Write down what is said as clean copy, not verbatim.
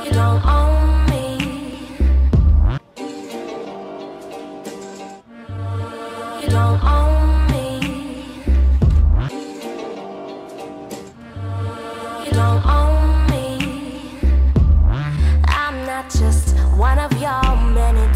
You don't own me. You don't own me. You don't own me. I'm not just one of your many